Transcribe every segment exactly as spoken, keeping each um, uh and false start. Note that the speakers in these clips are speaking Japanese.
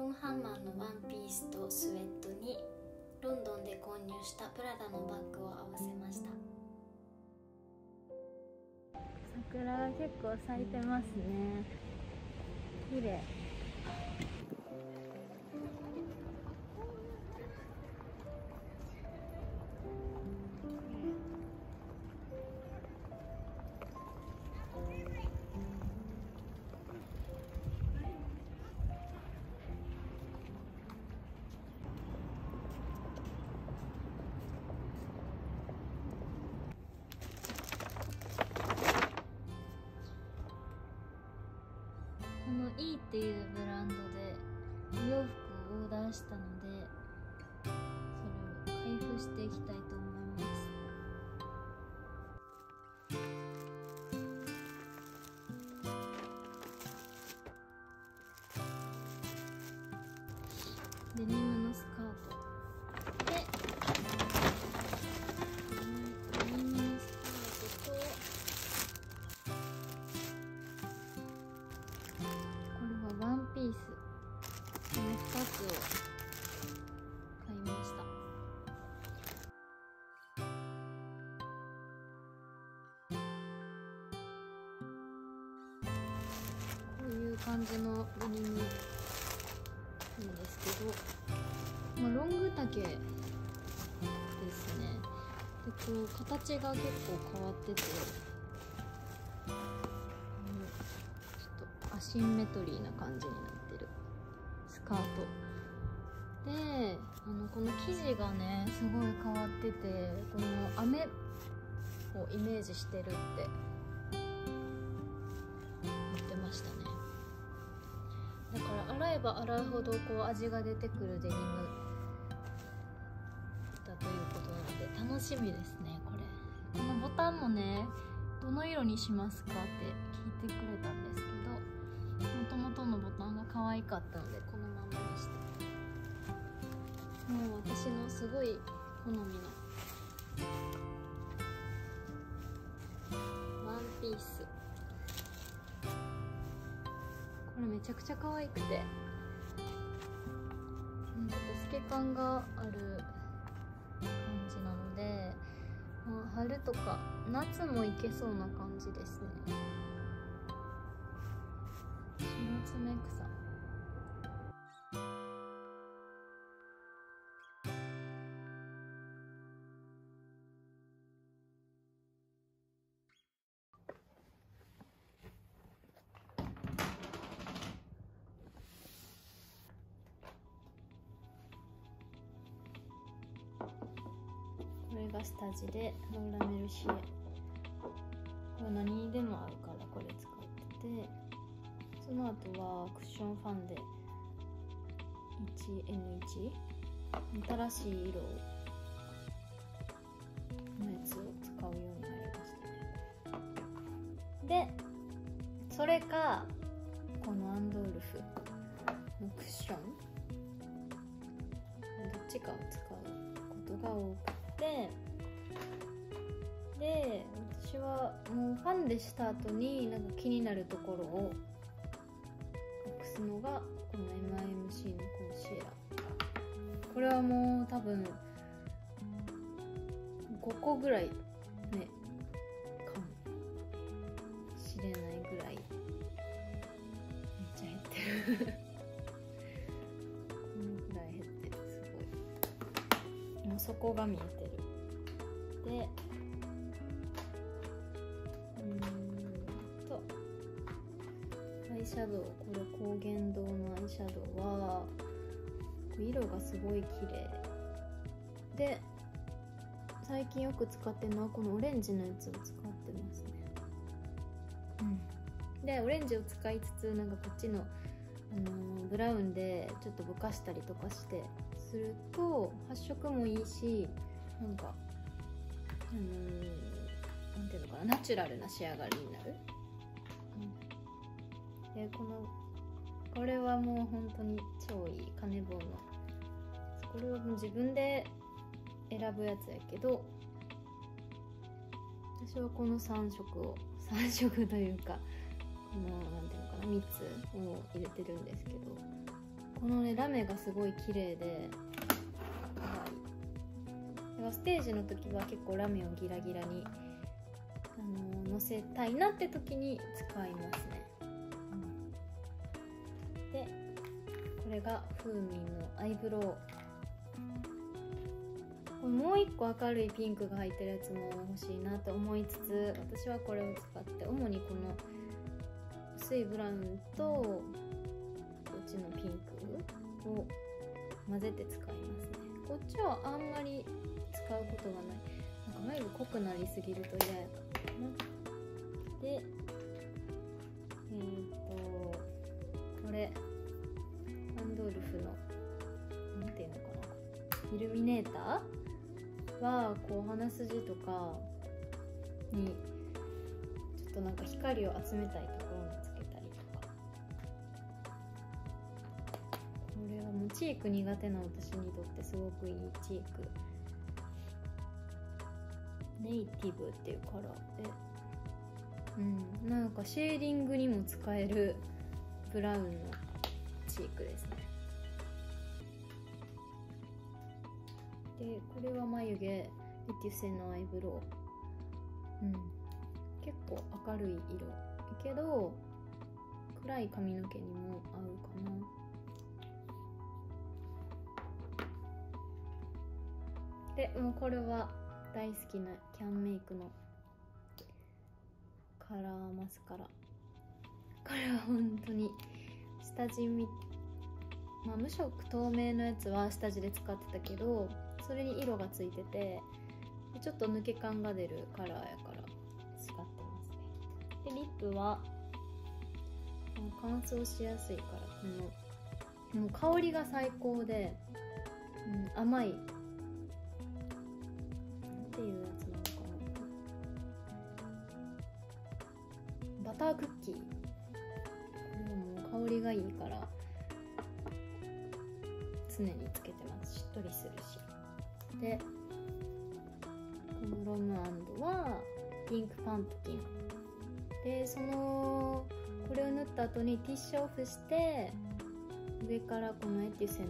ンハンマーのワンピースとスウェットにロンドンで購入したプラダのバッグを合わせました。 桜が結構咲いてますね。綺麗。この イー っていうブランドでお洋服をオーダーしたので、それを開封していきたいと思います。デニムのスカートで、デニムのスカートとワンピース、このふたつを買いました。こういう感じのデニムなんですけど、まあ、ロング丈ですね。でこう形が結構変わってて、アシンメトリーな感じになってるスカートで、あのこの生地がねすごい変わってて、この雨をイメージしてるって言ってましたね。だから洗えば洗うほどこう味が出てくるデニムだということなので楽しみですね。これこのボタンもね、どの色にしますかって聞いてくれたんですけど、もともとのボタンが可愛かったのでこのままにして、もう私のすごい好みのワンピース、これめちゃくちゃ可愛くて、ちょっと透け感がある感じなので、まあ、春とか夏もいけそうな感じですね。白爪草、これが下地でローラメルシエ、これ何にでも合うからこれ使ってて、その後はクッションファンデ いちエヌいち、 新しい色のやつを使うようになりましたね。でそれかこのアンドウルフのクッション、どっちかを使うことが多くて、で私はもうファンデした後になんか気になるところを隠すのがこの エムアイエムシー のコンシーラー。これはもう多分ごこぐらいねかもしれないぐらいめっちゃ減ってるこのぐらい減ってる、すごい。もう底が見えてる。でうーんとアイシャドウ、これ高原堂のアイシャドウは色がすごい綺麗で、最近よく使ってるのはこのオレンジのやつを使ってますね。うん、でオレンジを使いつつ、なんかこっちの、あのー、ブラウンでちょっとぼかしたりとかしてすると発色もいいし、なんかあのー、なんていうのかな、ナチュラルな仕上がりになる。うん、でこのこれはもう本当に超いいカネボウの、これはもう自分で選ぶやつやけど、私はこのさんしょくをさんしょくというか、このなんていうのかな、みっつを入れてるんですけど、 このねラメがすごい綺麗で可愛い。だからステージの時は結構ラメをギラギラに、あのー、のせたいなって時に使いますね、うん、でこれがフーミンのアイブロウ。これもう一個明るいピンクが入ってるやつも欲しいなと思いつつ、私はこれを使って主にこの薄いブラウンとこっちのピンクを混ぜて使いますね。こっちはあんまり使うことがない。なんか眉毛濃くなりすぎると嫌やからな。でえっ、ー、とこれアンドルフのなんていうのかな、イルミネーターはこう鼻筋とかにちょっとなんか光を集めたいところにつけたりとか。これはもうチーク苦手な私にとってすごくいいチーク。ネイティブっていうカラーで、うん、なんかシェーディングにも使えるブラウンのチークですね。でこれは眉毛エテュセのアイブロウ、うん、結構明るい色だけど暗い髪の毛にも合うかな。でもうこれは大好きなキャンメイクのカラーマスカラ。これは本当に下地み、まあ、無色透明のやつは下地で使ってたけど、それに色がついててちょっと抜け感が出るカラーやから使ってますね。でリップは乾燥しやすいからこのもう香りが最高で、うん、甘いっていうやつなのかな、バタークッキー。これも香りがいいから常につけてます。しっとりするし。でこのロムアンドはピンクパンプキンで、そのこれを塗った後にティッシュオフして上からこのエテュセの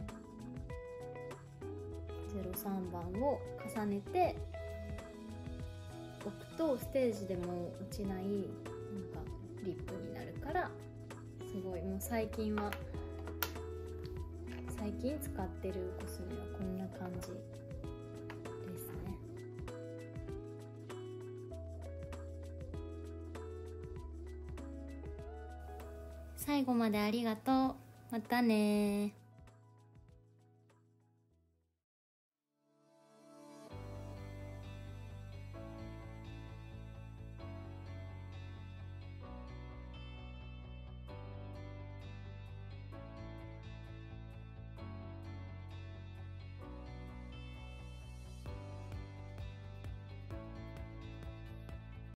ゼロさんばんを重ねて置くとステージでも落ちないなんかリップになるからすごい。もう最近は最近使ってるコスメはこんな感じですね。最後までありがとう。またね。